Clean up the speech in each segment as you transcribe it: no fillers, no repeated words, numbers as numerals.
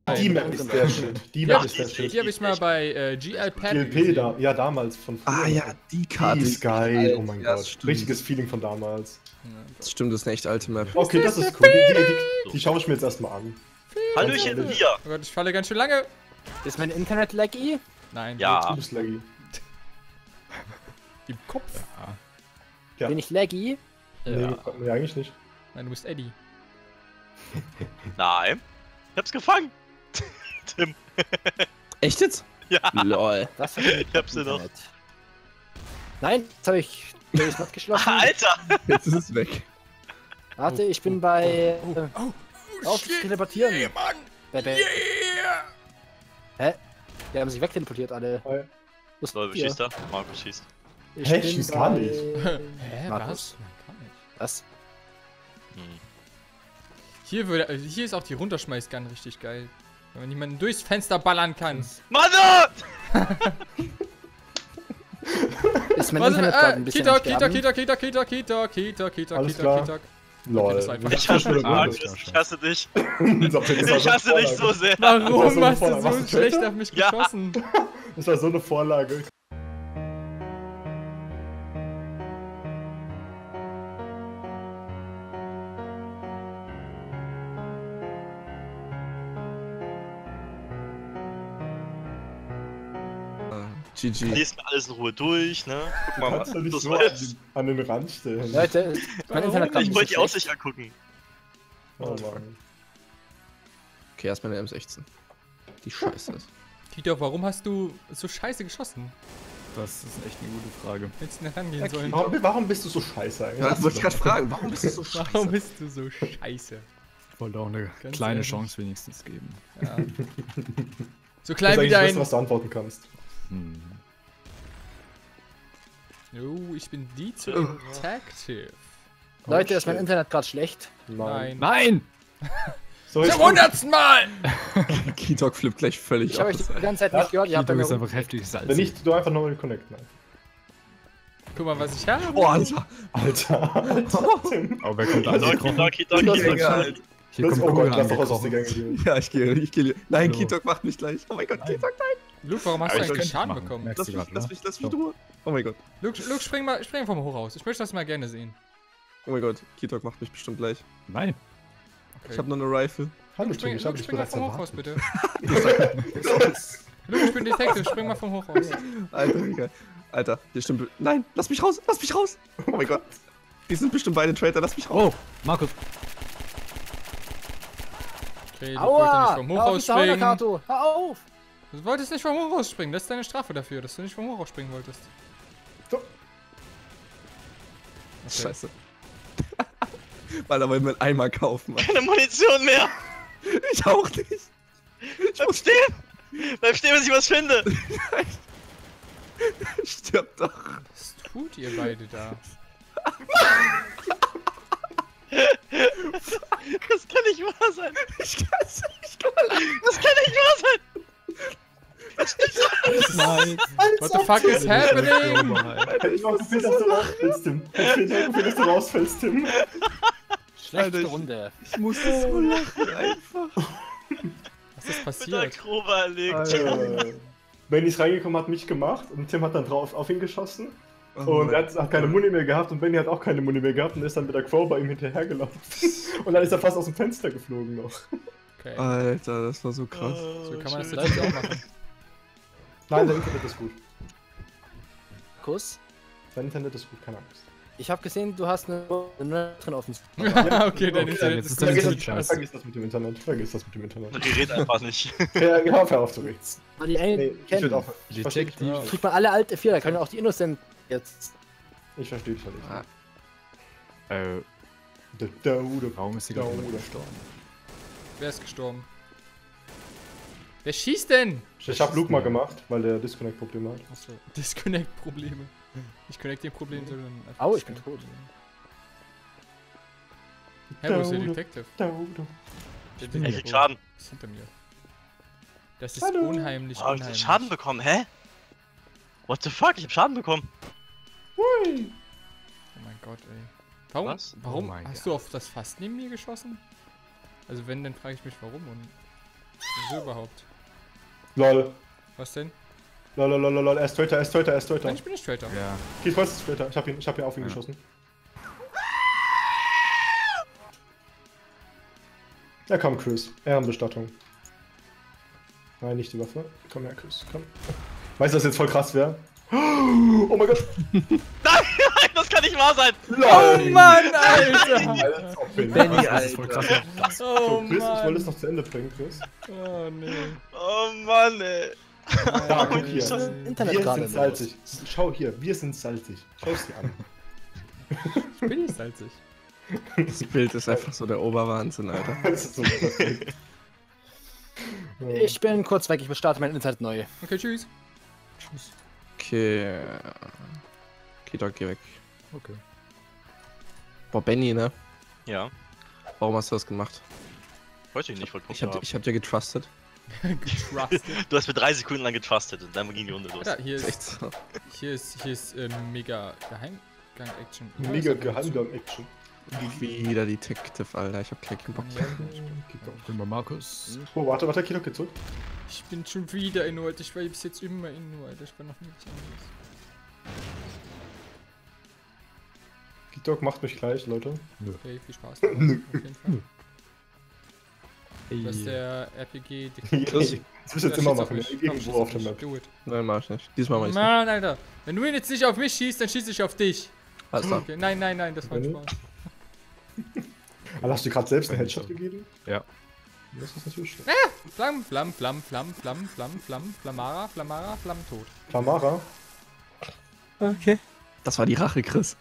Die Map ist der Shit. Die Map ist der Shit. Die habe ich mal bei GLP GLP da, ja damals von früher. Ah ja, die Karte. Die ist geil, oh mein Ja, Gott. stimmt. Richtiges Feeling von damals. Das stimmt, das ist eine echt alte Map. Okay, das ist cool. Die schaue ich mir jetzt erstmal an. Hallöchen, Ganz hier. Oh Gott, ich falle ganz schön lange. Ist mein Internet laggy? Nein. Ja. Du bist laggy. Im Kopf. Ja. Bin ich laggy? Nee, nee, eigentlich nicht. Nein, du bist Eddie. Nein. Ich hab's gefangen. Tim. Echt jetzt? Ja. Lol. Was Ich hab's dir doch. Nein, jetzt habe ich das Mod geschlossen. Alter. Jetzt ist es weg. Warte, ich bin bei. Auf shit. teleportieren. Yeah, Mann. Bebe. Yeah. Hä? Die haben sich wegteleportiert alle. Hi. Was So, wer ihr? schießt da? Markus schießt. Ich Hä, bin schießt gar nicht. Hä, Markus. was? Nein, gar nicht. Was? Hm. Hier ist auch die Runterschmeißgun richtig geil. Wenn man jemanden durchs Fenster ballern kann. Mann! Ist mein Internet gerade ein bisschen am Sterben? Kita. Alles klar. Lol. das war einfach- Ich hasse dich, Markus. Ich hasse dich. Ich hasse dich so sehr. Warum Das hast war du so so eine schlecht Vorlage. auf mich Ja. geschossen? Das war so eine Vorlage. GG. Lies mir alles in Ruhe durch, ne? Guck mal, Kannst du nicht das so war jetzt. an den Rand stellen. Leute, mein Internet gerade Ich ein wollte die bisschen Aussicht angucken. Oh Mann. Okay, erstmal eine M16. Die Scheiße ist. Tito, warum hast du so scheiße geschossen? Das ist echt eine gute Frage. Hättest du nicht rangehen sollen. Warum bist du so scheiße eigentlich? Ja, das wollte ich gerade fragen. Warum bist du so scheiße? Warum bist du so scheiße? Ich wollte auch eine Ganz kleine ehrlich. Chance wenigstens geben. Ja. So Das klein ist wie eigentlich das, dein... was du antworten kannst. Hm. Oh, ich bin Detective. Leute, ist mein shit. Internet gerade schlecht? Nein. Nein! So, Zum 100. Mal! Kitok flippt gleich völlig Ich habe euch aus. die ganze Zeit nicht gehört. Ihr habt bei Kitok mir ist einfach heftig salzig. Wenn nicht, du einfach nochmal connecten. Guck mal, was ich habe. Oh, Alter. Alter. Tim. Aber wer kommt da Doki, angekrochen? Doki, Doki, Doki. Alter. Hier kommt Oh Gott, Kugel lass doch aus der angekrochen. Gänge gehen. Ja, ich gehe. Nein, Hallo. Kitok macht mich gleich. Oh mein Gott, Kitok, nein. Luke, warum hast du Aber ich eigentlich könnte Schaden machen. bekommen? Merkst du grad, ne? Lass mich in Ruhe. Oh mein Gott. Luke, spring vom Hoch raus. Ich möchte das mal gerne sehen. Oh mein Gott, Kitok macht mich bestimmt gleich. Nein. Okay. Ich habe noch eine Rifle. Hallo Tim, ich hab dich spring mal bereits vom Hoch raus, erwartet. bitte. Luke, ich bin Detective, spring mal vom Hoch raus. Alter, egal. Alter, hier stimmt. Nein, lass mich raus, lass mich raus. Oh mein Gott. Die sind bestimmt beide Traitor, lass mich raus. Oh, Markus. Okay, du wolltest nicht Aua! vom Hör Hoch auf, raus ich hau springen. Kato! Hör auf! Du wolltest nicht vom Hoch raus springen. Das ist deine Strafe dafür, dass du nicht vom Hoch raus springen wolltest. So. Scheiße. Weil da wollen wir einen Eimer kaufen. Mann. Keine Munition mehr. Ich auch nicht. Bleib stehen. Bleib stehen, bis ich was finde. Stirb doch. Was tut ihr beide da? Das kann nicht wahr sein. Ich kann's nicht. Ich Das kann nicht wahr sein. Nein. What the fuck is happening? Hätte ich mal gefühlt, dass du rausfällst, Tim. Hätte ich mal gefühlt, dass du rausfällst, Tim. Schlechte Alter, Runde. musste so lachen einfach. Was ist Mit der passiert? Grobe erlegt. Benny ist reingekommen, hat mich gemacht und Tim hat dann drauf auf ihn geschossen. Oh Und mein er hat keine Muni mehr gehabt und Benny hat auch keine Muni mehr gehabt und ist dann mit der Crow bei ihm hinterhergelaufen. Und dann ist er fast aus dem Fenster geflogen noch. Okay, Alter, das war so krass. so kann man das schön. natürlich auch machen. Nein, dein Internet ist gut. Kuss. Dein Internet ist gut, keine Angst. Ich habe gesehen, du hast eine drin auf dem. Okay, dein Okay, Internet jetzt ist ist dein Vergiss Internet das, scheiße. vergiss das mit dem Internet. Vergiss das mit dem Internet. Die redet einfach nicht. Ja, hör auf zu reden. Aber die einen Nee, ich kennen. will auch. Ich verstehe dich Detektiv. nicht. Kriegt man alle alte 4, da können auch die Innocent jetzt. Ich verstehe dich halt nicht. Ah. Warum ist sie gerade Daude. gestorben? Wer ist gestorben? Wer schießt denn? Ich hab Luke mal gemacht, weil der Disconnect-Probleme hat. Achso, Disconnect-Probleme. Nicht Connect Problem, sondern einfach. Au, ich bin tot. Hä, wo ist der Detective? Er kriegt Schaden. Ist hinter mir. Das ist Hallo. unheimlich, Oh, ich hab unheimlich. Schaden bekommen, hä? What the fuck? Ich hab Schaden bekommen. Hui. Oh mein Gott, ey. Warum, Was? warum Oh mein hast du auf das Fass neben mir geschossen? Also wenn, dann frage ich mich warum und... Wieso überhaupt? Lol. Was denn? Lol, er ist Traitor, er ist Traitor, er ist Traitor. Nein, ich bin nicht Traitor. Ja. Kies Voice ist Traitor, ich hab ihn auf ihn geschossen. Ja, komm, Chris. Ehrenbestattung. Nein, nicht die Waffe. Komm her, Chris, komm. Weißt du, was jetzt voll krass wäre? Oh mein Gott! Nein, das kann nicht wahr sein! Oh Mann, Alter! Benny, Das ist voll krass. Oh So, Chris, ich Mann! wollte es noch zu Ende bringen, Chris. Oh nee. Oh Mann, ey. Da, guck hier. Das Internet Wir gerade sind salzig. Schau hier, wir sind salzig. Schau es dir an. Ich bin nicht salzig. Das Bild ist einfach so der Oberwahnsinn, Alter. Das ist so perfekt. Ich bin kurz weg, ich starte mein Internet neu. Okay, tschüss. Okay. Kitok, geh weg. Okay. Boah, Benny, ne? Ja, Warum hast du das gemacht? wollte ich nicht voll Ich hab dir getrustet. Getrustet. Du hast mir 3 Sekunden lang getrustet und dann ging die Runde los. Alter, hier Echt ist, so. hier ist mega Geheimgang-Action. Mega Geheimgang-Action. Wieder Detective, Alter. Ich hab keinen Bock. Bin bei Markus. Oh, warte, Kitok geht zurück. Ich bin schon wieder Inward. Ich war bis jetzt immer Inward. Ich war noch nichts anderes. Kitok macht mich gleich, Leute. Okay, viel Spaß. Auf jeden Fall. Das ist Ey. der RPG. Das willst du jetzt immer machen, irgendwo auf der Map. Do it. Nein, mach ich nicht. Diesmal mach ich's nicht. Mann, Alter. Wenn du ihn jetzt nicht auf mich schießt, dann schieße ich auf dich. Alles klar. Okay, nein, das war ein Benny? Spaß. Aber hast du gerade selbst einen Headshot gegeben? Ja. Das ist natürlich schlecht. Flamm, Flammtod. Tamara? Okay. Das war die Rache, Chris.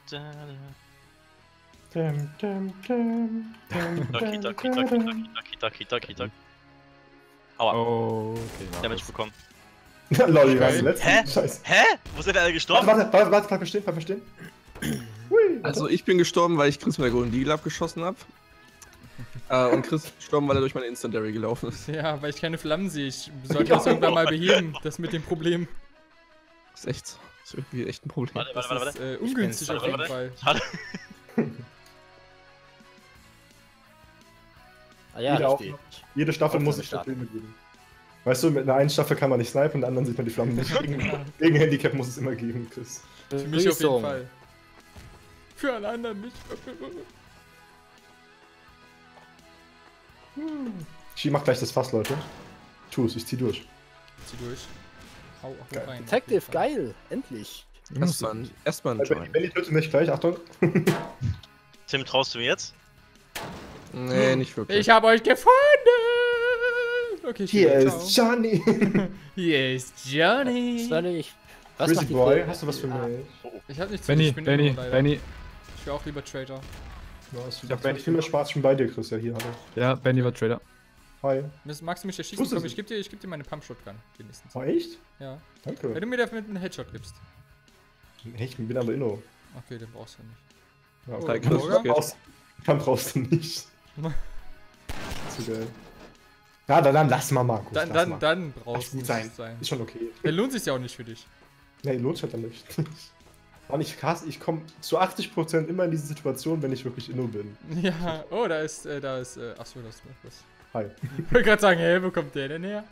Kita. Aua, Oh, okay. Damage Markus. bekommen. Lol, die Geil. waren letzten. Hä? Scheiße. Hä? Wo sind alle gestorben? Warte, bleib verstehen. Hui. Also ich bin gestorben, weil ich Chris mit der Golden Deagle abgeschossen hab. Und Chris ist gestorben, weil er durch meine Incendiary gelaufen ist. Ja, weil ich keine Flammen sehe. Ich sollte das irgendwann mal beheben, das mit dem Problem. Das ist echt so. Das ist irgendwie echt ein Problem. Warte. Das ist ungünstig auf jeden Warte. Fall. Schade. Ah ja, Wieder richtig. Jede Staffel Auf muss eine ich Staffel. Probleme geben. Weißt du, mit einer einen Staffel kann man nicht snipen, in der anderen sieht man die Flammen nicht. Gegen Handicap muss es immer geben, Chris. Für mich auf jeden Begrüßung. Fall. Für alle anderen nicht. Ich mach gleich das Fass, Leute. Tu es, ich zieh durch. Zieh durch. Hau Geil. rein. Detective, geil, endlich. Erstmal ein Join. Benny tötet mich gleich, Achtung. Tim, traust du mir jetzt? Nee, nicht wirklich. Ich habe euch gefunden! Okay, ich Hier gehe, ist Johnny. Hier ist Johnny! Soll ich. Was Chrissy macht die Boy, Film? hast du was für mich? Ich hab nichts Benny, ich bin Inno, leider. Benny. Ich wäre auch lieber Trader. Ich hab viel mehr Spaß schon bei dir, Chris. Ja, hier, hallo. Ja, Benny war Trader. Hi. Magst du mich erschießen? Wusste Komm, sie. ich geb dir meine Pump-Shotgun, wenigstens. Oh, echt? Ja. Wenn Danke. du mir dafür einen Headshot gibst. Hey, ich bin aber Inno. Okay, den brauchst du nicht. Ja, Oh, Danke, Burger? Dann brauchst du nicht. Zu geil. Ja, dann lass mal, Markus. Dann Lass brauchst du gut nicht sein. Ist schon okay. Dann lohnt sich ja auch nicht für dich. Nee, lohnt sich halt dann nicht. Mann, ich komme zu 80% immer in diese Situation, wenn ich wirklich Inno bin. Ja, oh, achso, das ist was. Hi. Ich wollte gerade sagen, hey, wo kommt der denn her?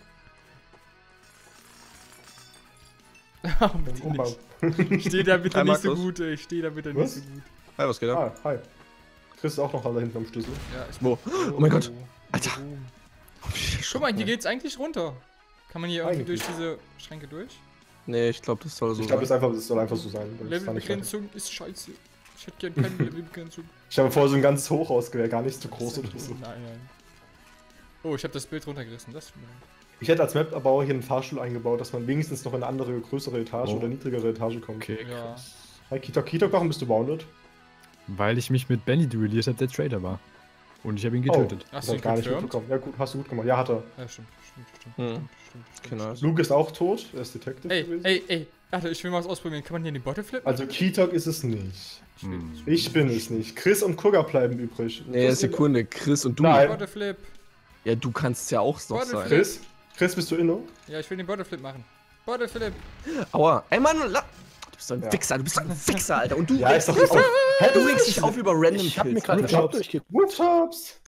Oh, bitte Umbau. nicht. Steh da bitte Hi, nicht so Markus. gut, ey. Steh da bitte Was? nicht so gut. Hi, was geht ab? Ah, hi. Chris ist auch noch da hinten am Schlüssel. Ja, ich Wo? Oh mein Gott. Alter. Guck mal, hier geht's eigentlich runter. Kann man hier irgendwie Eigentlich. durch diese Schränke durch? Nee, ich glaube, das soll so Ich glaube, sein. es soll einfach so sein. Das ist gar nicht Levelbegrenzung ist scheiße. Ich hätte gern keine Levelbegrenzung. ich habe vorher so ein ganzes Hochhaus gewählt, gar nicht so groß oder so. Nein. Oh, ich habe das Bild runtergerissen. Das tut mir leid. Ich hätte als Map-Erbauer hier einen Fahrstuhl eingebaut, dass man wenigstens noch in eine andere, größere Etage Oh. oder niedrigere Etage kommt. Okay. Ja. Hi, Kitok, warum bist du bounded? Weil ich mich mit Benny duelliert habe, der Trader war. Und ich habe ihn getötet. Hast Das du hab ihn ich gar nicht confirmed? mitbekommen. Ja, gut, hast du gut gemacht. Ja, hat er. Ja, stimmt. Hm. Stimmt. Genau. Luke ist auch tot, er ist Detective Ey, gewesen. ey. Warte, ich will mal was ausprobieren. Kann man hier in die Botte flippen? Also Kitok ist es nicht. Hm. Ich bin es nicht. Chris und Kugger bleiben übrig. Nee, Sekunde. Chris und du. Nein. Bottleflip. Ja, du kannst ja auch noch Warte, sein. Chris, bist du Inno? Ja, ich will den Bottleflip machen. Bottleflip. Aua. Ey, Mann, du bist so ein Ja. Fixer, Alter. Und du Ja, ist regst doch dich so. auf, du regst dich auf über random Ich hab mir Kills. gerade den Woodtops. Shop durchgeguckt. Woodtops!